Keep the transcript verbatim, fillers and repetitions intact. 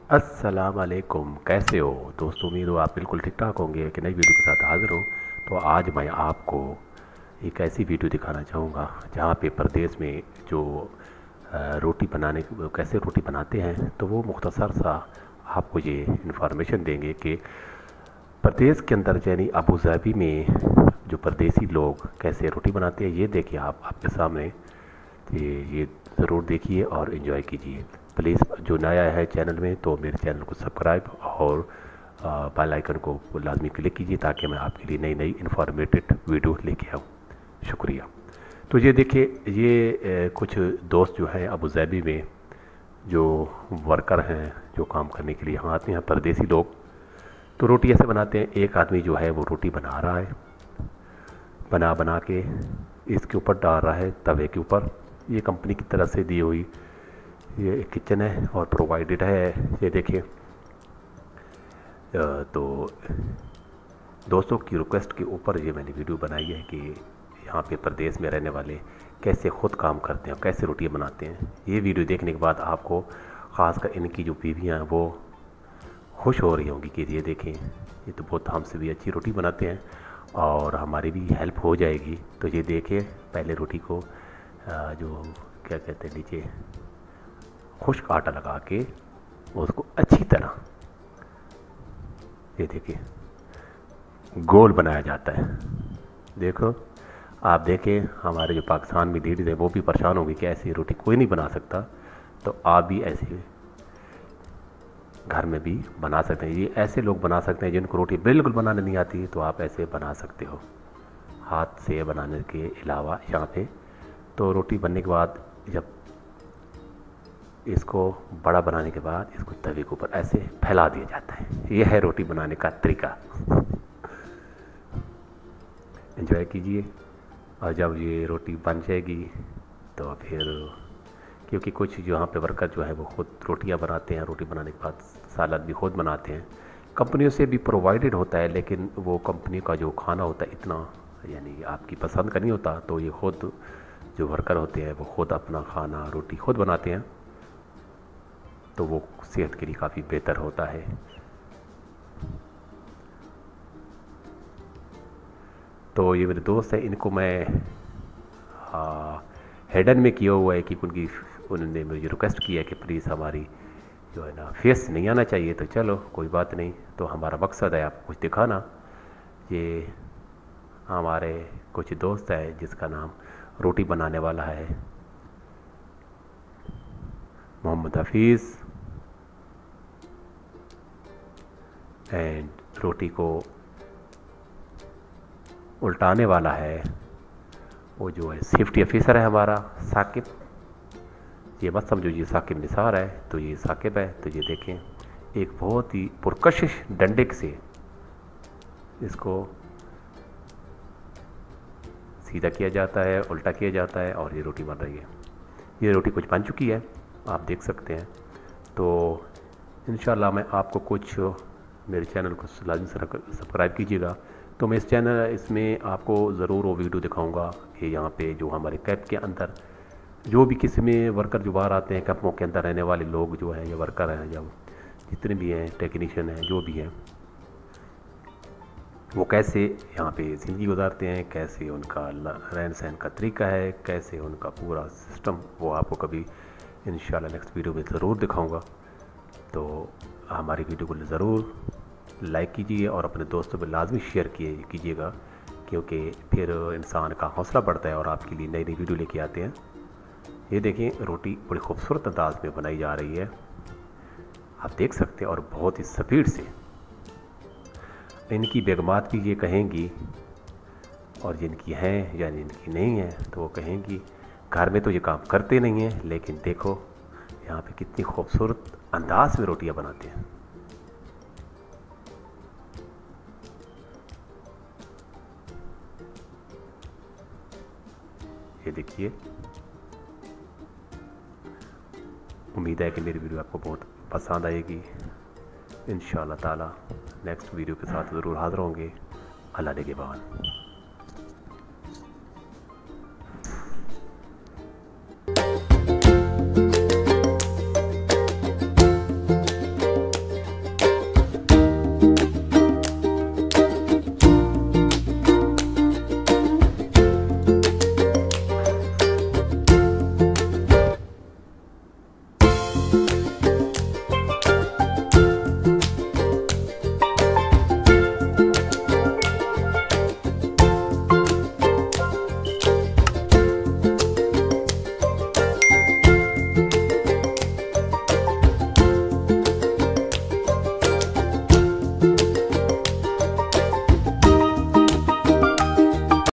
अस्सलाम वालेकुम। कैसे हो दोस्तों? उम्मीद हो आप बिल्कुल ठीक ठाक होंगे कि नई वीडियो के साथ हाज़िर हूँ। तो आज मैं आपको एक ऐसी वीडियो दिखाना चाहूँगा जहाँ पे प्रदेश में जो अ, रोटी बनाने कैसे रोटी बनाते हैं, तो वो मुख्तसर सा आपको ये इन्फॉर्मेशन देंगे कि प्रदेश के अंदर यानी अबू धाबी में जो परदेसी लोग कैसे रोटी बनाते हैं, ये देखिए आप आपके सामने। ये ये ज़रूर देखिए और इन्जॉय कीजिए। प्लीज़ जो नया है चैनल में तो मेरे चैनल को सब्सक्राइब और बेल आइकन को लाजमी क्लिक कीजिए ताकि मैं आपके लिए नई नई इन्फॉर्मेटिव वीडियो लेके आऊँ। शुक्रिया। तो ये देखिए, ये कुछ दोस्त जो हैं अबू धाबी में जो वर्कर हैं, जो काम करने के लिए यहाँ आते हैं, परदेसी लोग, तो रोटी ऐसे बनाते हैं। एक आदमी जो है वो रोटी बना रहा है, बना बना के इसके ऊपर डाल रहा है तवे के ऊपर। ये कंपनी की तरफ से दी हुई ये किचन है और प्रोवाइडेड है, ये देखिए। तो दोस्तों की रिक्वेस्ट के ऊपर ये मैंने वीडियो बनाई है कि यहाँ पे प्रदेश में रहने वाले कैसे ख़ुद काम करते हैं, कैसे रोटियाँ बनाते हैं। ये वीडियो देखने के बाद आपको ख़ासकर इनकी जो बीवियाँ हैं वो खुश हो रही होंगी कि ये देखें, ये तो बहुत हमसे भी अच्छी रोटी बनाते हैं और हमारी भी हेल्प हो जाएगी। तो ये देखिए, पहले रोटी को जो क्या कहते हैं नीचे खुश्क आटा लगा के उसको अच्छी तरह, ये देखिए, गोल बनाया जाता है। देखो, आप देखें, हमारे जो पाकिस्तान में लेडीज़ है वो भी परेशान होंगी कि ऐसी रोटी कोई नहीं बना सकता, तो आप भी ऐसे घर में भी बना सकते हैं। ये ऐसे लोग बना सकते हैं जिनको रोटी बिल्कुल बनाने नहीं आती, तो आप ऐसे बना सकते हो हाथ से बनाने के अलावा यहाँ पे। तो रोटी बनने के बाद जब इसको बड़ा बनाने के बाद इसको तवे के ऊपर ऐसे फैला दिया जाता है। यह है रोटी बनाने का तरीका। एंजॉय कीजिए। और जब ये रोटी बन जाएगी तो फिर, क्योंकि कुछ जो यहाँ पे वर्कर जो है वो खुद रोटियाँ बनाते हैं, रोटी बनाने के बाद सालन भी खुद बनाते हैं। कंपनियों से भी प्रोवाइडेड होता है, लेकिन वो कंपनी का जो खाना होता है इतना यानी आपकी पसंद का नहीं होता। तो ये खुद जो वर्कर होते हैं वो खुद अपना खाना रोटी खुद बनाते हैं, तो वो सेहत के लिए काफ़ी बेहतर होता है। तो ये मेरे दोस्त हैं, इनको मैं हेडन में किया हुआ है कि उनकी उन्होंने मुझे रिक्वेस्ट किया कि प्लीज़ हमारी जो है ना फेस नहीं आना चाहिए। तो चलो कोई बात नहीं, तो हमारा मकसद है आपको कुछ दिखाना। ये हमारे कुछ दोस्त है जिसका नाम रोटी बनाने वाला है मोहम्मद हफीज़, एंड रोटी को उल्टाने वाला है वो जो है सेफ्टी ऑफिसर है हमारा साकिब। ये मत समझो ये साकिब निसार है, तो ये साकिब है। तो ये देखें, एक बहुत ही पुरकशिश डंडे से इसको सीधा किया जाता है, उल्टा किया जाता है और ये रोटी बन रही है। ये रोटी कुछ बन चुकी है, आप देख सकते हैं। तो इंशाल्लाह मैं आपको कुछ, मेरे चैनल को लाजमी सब्सक्राइब कीजिएगा। तो मैं इस चैनल इसमें आपको ज़रूर वो वीडियो दिखाऊंगा कि यहाँ पे जो हमारे कैंप के अंदर जो भी किसी में वर्कर जो बाहर आते हैं, कैंपों के अंदर रहने वाले लोग जो हैं या वर्कर हैं या जितने भी हैं, टेक्नीशियन हैं, जो भी हैं, वो कैसे यहाँ पे ज़िंदगी गुजारते हैं, कैसे उनका रहन सहन का तरीका है, कैसे उनका पूरा सिस्टम, वो आपको कभी इंशाल्लाह नेक्स्ट वीडियो में ज़रूर दिखाऊंगा। तो हमारी वीडियो को ज़रूर लाइक कीजिए और अपने दोस्तों में लाजमी शेयर किए कीजिएगा, क्योंकि फिर इंसान का हौसला बढ़ता है और आपके लिए नई नई वीडियो लेके आते हैं। ये देखें, रोटी बड़ी खूबसूरत अंदाज में बनाई जा रही है, आप देख सकते हैं, और बहुत ही स्पीड से। इनकी बेगमात भी ये कहेंगी, और जिनकी हैं या जिनकी नहीं है तो वो कहेंगी घर में तो ये काम करते नहीं हैं, लेकिन देखो यहाँ पे कितनी खूबसूरत अंदाज में रोटियां बनाते हैं। ये देखिए, उम्मीद है कि मेरी वीडियो आपको बहुत पसंद आएगी। इंशाअल्लाह ताला नेक्स्ट वीडियो के साथ ज़रूर हाज़िर होंगे। अल्लाह निगहबान।